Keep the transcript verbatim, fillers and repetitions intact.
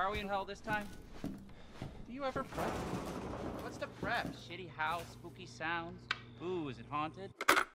Why are we in hell this time? Do you ever prep? What's the prep? Shitty house, spooky sounds? Ooh, is it haunted?